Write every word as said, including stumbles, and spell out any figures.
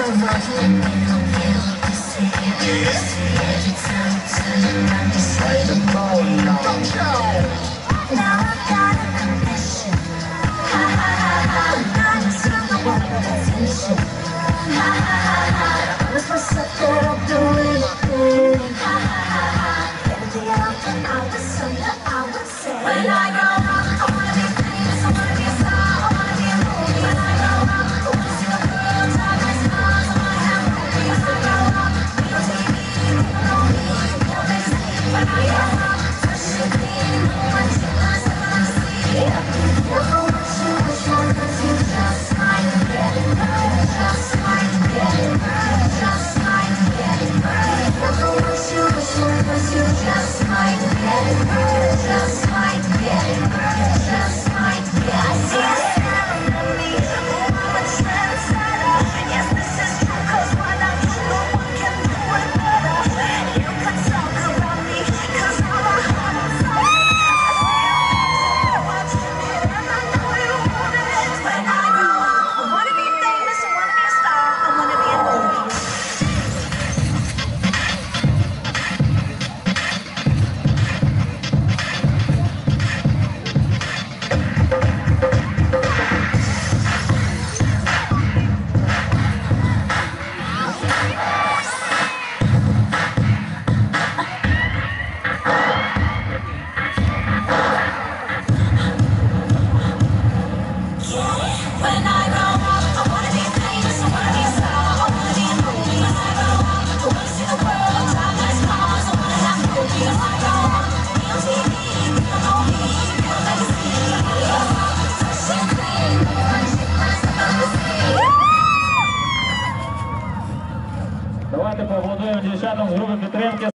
When I grow up, I wanna be famous, I wanna be a star, I wanna be a movie. When I grow up, I wanna see the world, drive my cars, I wanna have movies. When I grow up, be on T V, people know me, people they see. When I grow up, fresh and clean, no one till I step on the scene. Never what you wish for, 'cause you just might get it right, just might get it right, just might get it right. Never what you wish for, 'cause you just might get it right, just might get it right, just might get it right. I see it in me, oh, I'm a trendsetter. Yes, this is true, 'cause what I do, no one can do it better. You can talk about me, 'cause I'm a hot outsider. I watch it, and I know you want it. When I grow up, I wanna be famous, I wanna be a star, I wanna be a movie. When I grow up, I wanna be famous, I wanna be a star, I wanna be a movie. When I grow up, I wanna see the world, drive nice cars, I wanna have movies. When I grow up, be on T V, people know me, people they see. When I grow up, fresh and clean, no one shake my step on the scene. Давайте поаплодуємо дівчатам з групи підтримки.